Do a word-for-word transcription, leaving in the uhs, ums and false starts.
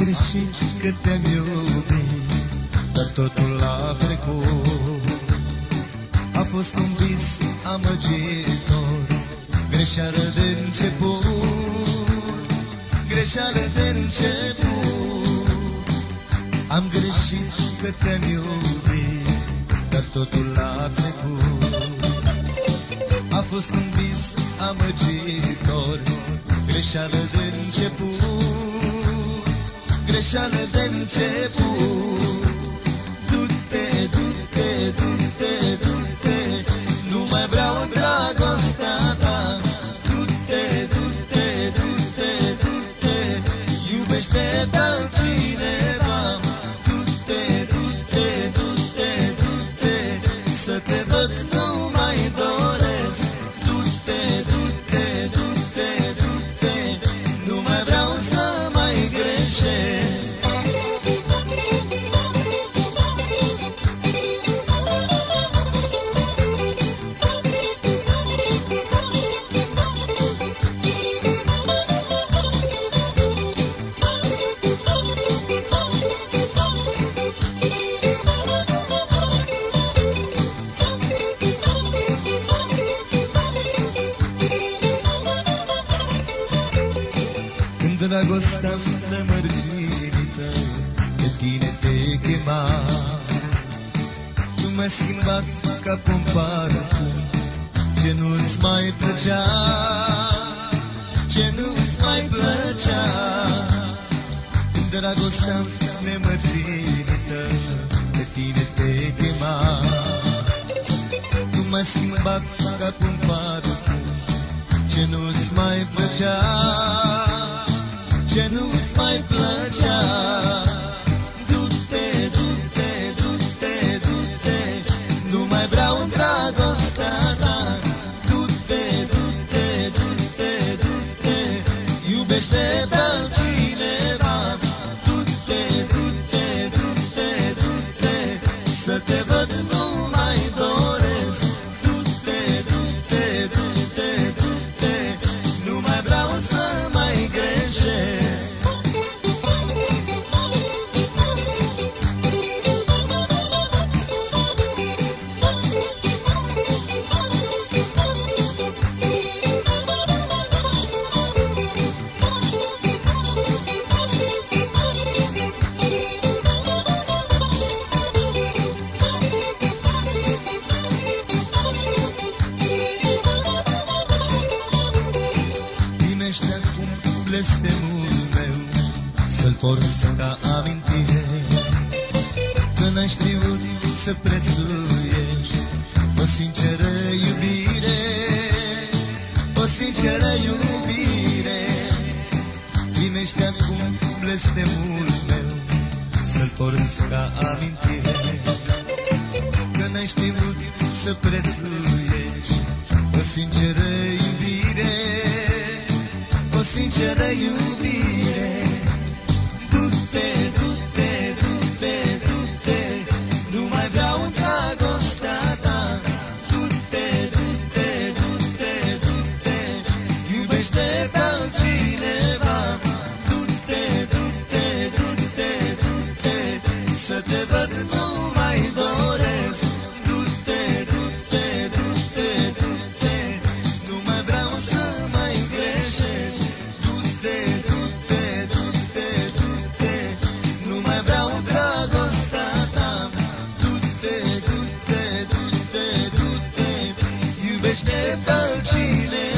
greșit că te-am iubit, dar totul a trecut. A fost un vis amăgitor, greșeală de început, greșeală de început. Am greșit că te-am iubit, dar totul a trecut. A fost un vis amăgitor, greșeală de început, greșeală de început. Du-te, du-te, du-te, du-te, nu mai vreau dragostea ta. Du-te, du-te, du-te, du-te, iubește pe altcineva. Du-te, du-te, du-te, du-te, să te văd nu mai doresc. Du-te, du-te, du-te, du-te, nu mai vreau să mai greșesc. Dragostea nemărginită de tine te chema, tu m-ai schimbat ca un parfum ce nu-ți mai plăcea, ce nu-ți mai plăcea. Dragostea nemărginită de tine te chema, tu m-ai schimbat ca un parfum ce nu-ți mai plăcea, ce nu-ți mai plăcea. Du-te, du-te, du-te, du-te, nu mai vreau dragostea ta. Du-te, du-te, du-te, du-te, iubește pe altcineva. Du-te, du-te, du-te, du-te, să te văd nu mai doresc. Du-te, du-te, du-te, du-te, nu mai vreau să mai greșesc. Primește acum blestemul meu, să-l porți ca amintire, că n-ai știut să prețuiești o sinceră iubire, o sinceră iubire. Primește acum blestemul meu, să-l porți ca amintire, că n-ai știut să prețuiești o sinceră iubire, o sinceră iubire. Du-te, du-te, du-te, du-te, nu mai vreau dragostea ta. Du-te, du-te, du-te, du-te, iubește pe altcineva. Du-te, du-te, du-te, du-te, să te văd nu mai doresc. Du-te, du-te, du-te, du-te, nu mai vreau să mai greșesc. Du-te, du-te, du-te, du-te, nu mai vreau dragostea ta. Du-te, du-te, du-te, du-te, iubește pe altcineva.